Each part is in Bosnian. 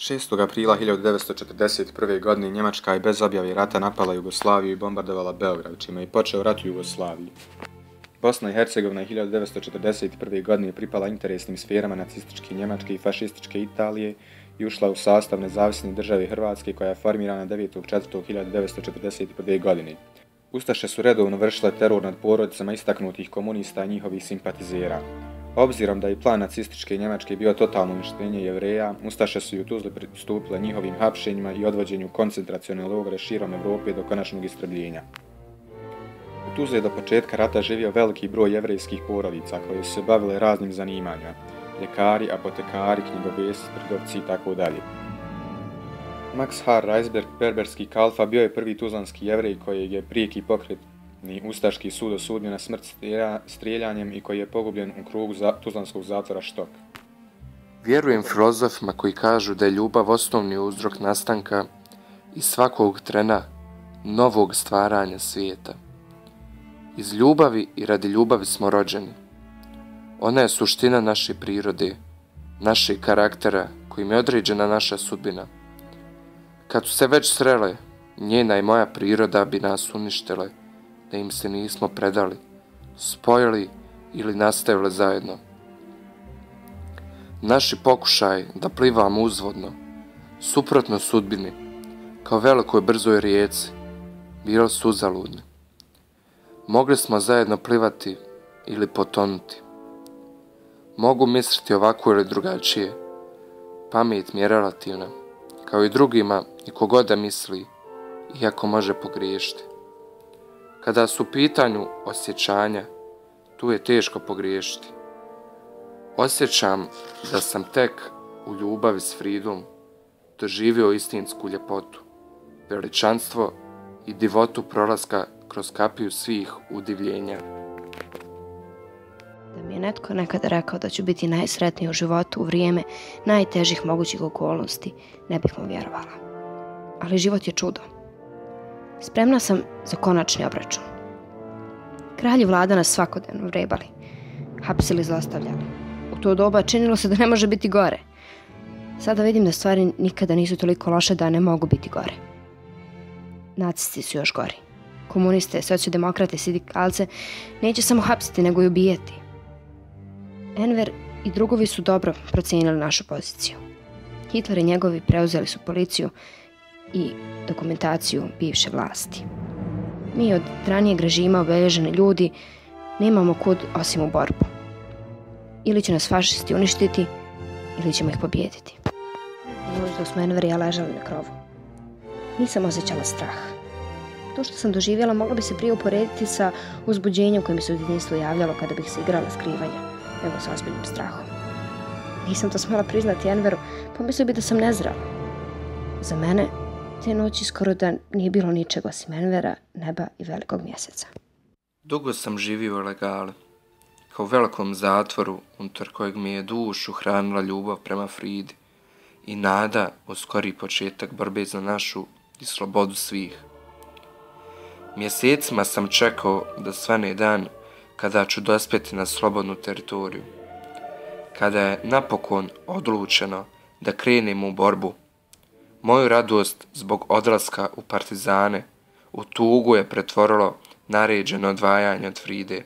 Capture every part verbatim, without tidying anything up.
šestog aprila hiljadu devetsto četrdeset prve. godine Njemačka je bez objave rata napala Jugoslaviju i bombardovala Beograd, čime je počeo rat u Jugoslaviji. Bosna i Hercegovina je hiljadu devetsto četrdeset prve. godine pripala interesnim sferama nacističke Njemačke i fašističke Italije i ušla u sastav nezavisne države Hrvatske koja je formirana devetog četvrtog hiljadu devetsto četrdeset prve. godine. Ustaše su redovno vršile teror nad porodicama istaknutih komunista i njihovih simpatizera. Obzirom da je plan nacističke Njemačke bio totalno uništenje Jevreja, Ustaše su i u Tuzli pristupile njihovim hapšenjima i odvođenju koncentracione logore širom Evrope do konačnog istrebljenja. U Tuzli je do početka rata živio veliki broj jevrejskih porodica koje su se bavile raznim zanimanjima, ljekari, apotekari, knjigovijesti, trgovci itd. Max Har Reisberg, berberski kalfa, bio je prvi tuzlanski jevrej kojeg je prijeki pokretni ustaški sud osudio na smrt strijeljanjem i koji je pogubljen u krugu tuzlanskog zatvora Štok. Vjerujem filozofima koji kažu da je ljubav osnovni uzrok nastanka i svakog trena novog stvaranja svijeta. Iz ljubavi i radi ljubavi smo rođeni. Ona je suština naše prirode, našeg karaktera kojim je određena naša sudbina. Kad su se već srele, njena i moja priroda bi nas uništile, da im se nismo predali, spojili ili nastavili zajedno. Naši pokušaj da plivamo uzvodno, suprotno sudbini, kao velikoj brzoj rijeci, bili su uzaludni. Mogli smo zajedno plivati ili potonuti. Mogu misliti ovako ili drugačije, pamet mi je relativna, kao i drugima i kogod da misli, iako može pogriješiti. Kada su u pitanju osjećanja, tu je teško pogriješiti. Osjećam da sam tek u ljubavi s Fridom doživio istinsku ljepotu, veličanstvo i divotu prolaska kroz kapiju svih udivljenja. Da mi je netko nekada rekao da ću biti najsretniji u životu u vrijeme najtežih mogućih okolnosti, ne bih mu vjerovala. Ali život je čudo. Spremna sam za konačni obračun. Kralji vlada nas svakodnevno vrebali, hapsili, zlostavljali. U to doba činilo se da ne može biti gore. Sada vidim da stvari nikada nisu toliko loše da ne mogu biti gore. Nacisti su još gori. Komuniste, socijaldemokrate, sindikalce neće samo hapsiti nego i ubijati. Enver i drugovi su dobro procijenili našu poziciju. Hitler i njegovi preuzeli su policiju i dokumentaciju bivše vlasti. Mi od ranijeg režima obilježeni ljudi nemamo kud osim u borbu. Ili će nas fašisti uništiti, ili ćemo ih pobijediti. Možda smo Enver i ja ležali na krovu. Nisam osjećala strah. To što sam doživjela moglo bi se prije uporediti sa uzbuđenjem koje mi se u djetinjstvu javljalo kada bih se igrala skrivanja, nego sa ozbiljnim strahom. Nisam to smjela priznati Enveru, pomislio bi da sam nezrala. Za mene te noći skoro da nije bilo ničeg osim Envera, neba i velikog mjeseca. Dugo sam živio u ilegali, kao u velikom zatvoru unutar kojeg mi je dušu hranila ljubav prema Fridi i nada o skori početak borbe za našu i slobodu svih. Mjesecima sam čekao da svane dan kada ću dospjeti na slobodnu teritoriju. Kada je napokon odlučeno da krenemo u borbu, moju radost zbog odlaska u partizane u tugu je pretvorilo naređeno odvajanje od Fride.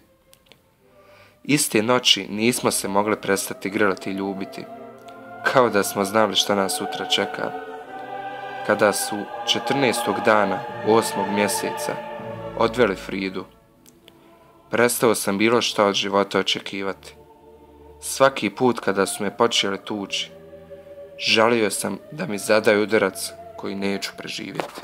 Iste noći nismo se mogli prestati grliti i ljubiti, kao da smo znali što nas sutra čeka. Kada su četrnaestog dana osmog mjeseca odveli Fridu, prestao sam bilo što od života očekivati. Svaki put kada su me počeli tući, žalio sam da mi zadaju udarac koji neću preživjeti.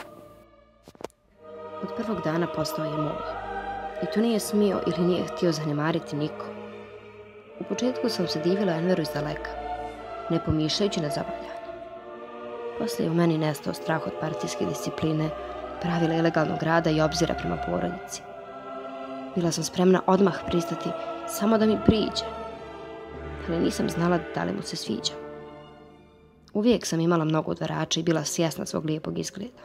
Od prvog dana postao je moj. I to nije smio ili nije htio zanemariti niko. U početku sam se divila Enveru iz daleka, ne pomišljajući na zabavljanje. Poslije je u meni nestao strah od partijske discipline, pravila ilegalnog rada i obzira prema porodici. Bila sam spremna odmah pristati samo da mi priđe, ali nisam znala da li mu se sviđa. Uvijek sam imala mnogo udvarača i bila svjesna svog lijepog izgleda.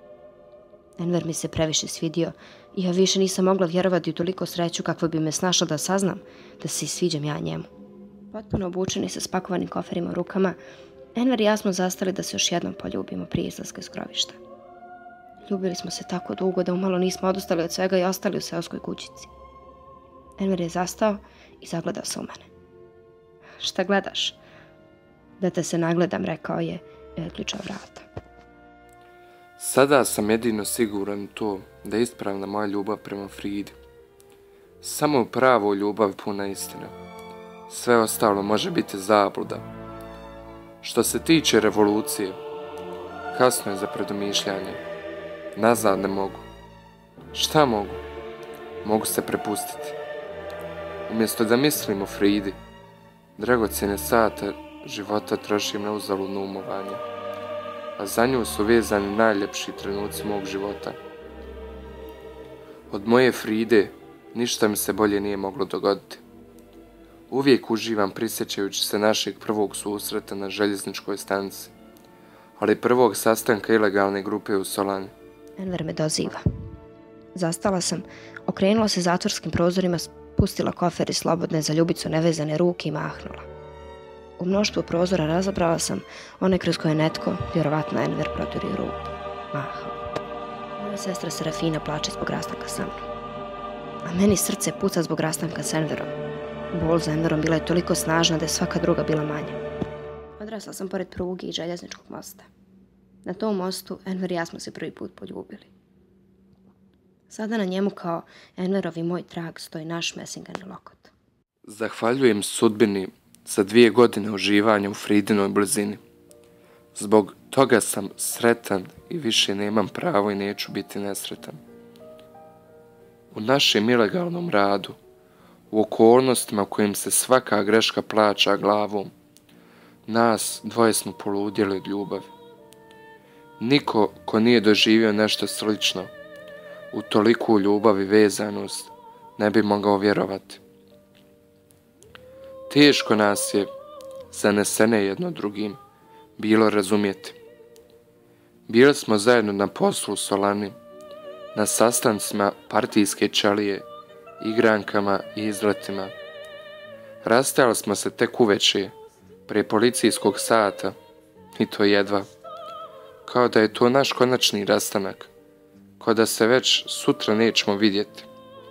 Enver mi se previše svidio i ja više nisam mogla vjerovati u toliko sreću kakva bi me snašla da saznam da se sviđam ja njemu. Potpuno obučeni sa spakovanim koferima u rukama, Enver i ja smo zastali da se još jednom poljubimo prije izlaska iz grobišta. Ljubili smo se tako dugo da umalo nismo odustali od svega i ostali u seoskoj kućici. Enver je zastao i zagledao se u mene. Šta gledaš? Da te se nagledam, rekao je i otključao vrata. Sada sam jedino siguran to da je ispravna moja ljubav prema Fridi. Samo pravo ljubav puna istina. Sve ostalo može biti zabluda. Što se tiče revolucije, kasno je za predomišljanje. Nazad ne mogu. Šta mogu? Mogu se prepustiti. Umjesto da mislim o Fridi, dragocjene sate života trošim na uzaludno umovanje, a za nju su vezani najljepši trenuci mog života. Od moje Fride ništa mi se bolje nije moglo dogoditi. Uvijek uživam prisjećajući se našeg prvog susreta na željezničkoj stanici, ali prvog sastanka ilegalne grupe u Solani. Enver me doziva. Zastala sam, okrenula se zatvorskim prozorima, spustila kofer i slobodne za ljubicu nevezane ruke i mahnula. U mnoštvu prozora razabrala sam one kroz koje netko, vjerovatno Enver, proturio ruku. Mahao. Moja sestra Serafina plače zbog rastanka sa mnom. A meni srce puca zbog rastanka s Enverom. Bol za Enverom bila je toliko snažna da je svaka druga bila manja. Odrasla sam pored pruge i željezničkog mosta. Na tom mostu Enver i ja smo se prvi put poljubili. Sada na njemu kao Enverov i moj trag stoji naš mesingani lokot. Zahvaljujem sudbini za dvije godine uživanja u Fridinoj blizini. Zbog toga sam sretan i više nemam pravo i neću biti nesretan. U našem ilegalnom radu, u okolnostima u kojim se svaka greška plaća glavom, nas dvoje smo poludjeli od ljubavi. Niko ko nije doživio nešto slično, u toliku ljubav i vezanost, ne bi mogao vjerovati. Teško nas je, zanesene jedno drugim, bilo razumjeti. Bili smo zajedno na poslu u Solani, na sastancima partijske čalije, igrankama i izletima. Rastajali smo se tek uveče, prije policijskog sata, i to jedva. Kao da je to naš konačni rastanak, kao da se već sutra nećemo vidjeti.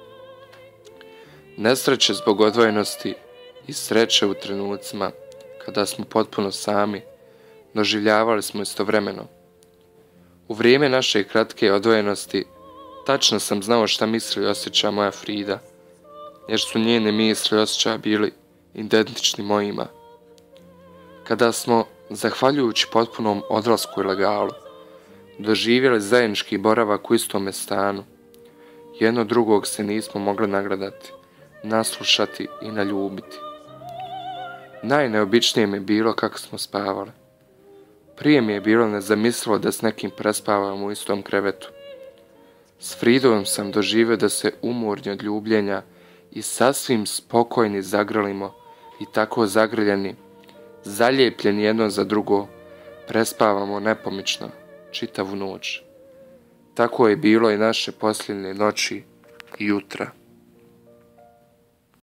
Nesreće zbog odvojenosti i sreće u trenucima kada smo potpuno sami, doživljavali smo istovremeno. U vrijeme naše kratke odvojenosti tačno sam znao šta misli i osjeća moja Frida, jer su njene misli i osjećaja bili identični mojima. Kada smo, zahvaljujući potpunom odlasku ilegalu, doživjeli zajednički boravak u istome stanu, jedno drugog se nismo mogli nagradati, naslušati i naljubiti. Najneobičnije mi je bilo kako smo spavali. Prije mi je bilo nezamislivo da s nekim prespavamo u istom krevetu. S Fridom sam doživio da se umorni od ljubljenja i sasvim spokojni zagrlimo i tako zagrljeni, zalijepljeni jedno za drugo, prespavamo nepomično čitavu noć. Tako je bilo i naše posljednje noći i jutra.